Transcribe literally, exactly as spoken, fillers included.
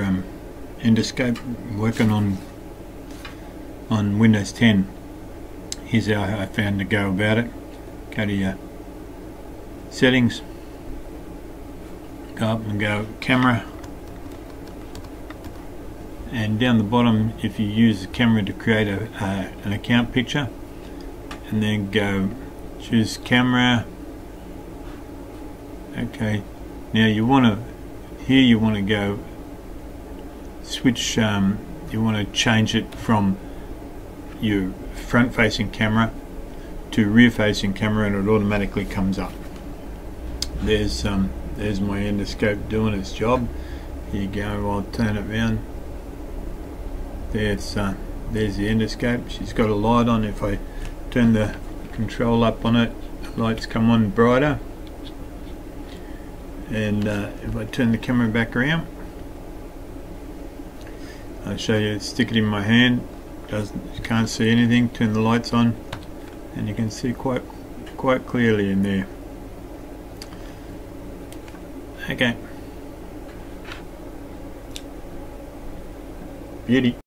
um, Endoscope, working on on Windows ten. Here's how I found to go about it. Go to your settings, go up and go camera, and down the bottom, if you use the camera to create a, uh, an account picture, and then go choose camera. Okay, now you want to here you want to go switch, um, you want to change it from your front facing camera to rear facing camera, and it automatically comes up. There's um, there's my endoscope doing its job. Here you go, I'll turn it around. There's, uh, there's the endoscope. She's got a light on. If I turn the control up on it, the lights come on brighter. And uh, if I turn the camera back around, I'll show you, stick it in my hand, doesn't, you can't see anything, turn the lights on, and you can see quite quite clearly in there. Okay. Beauty.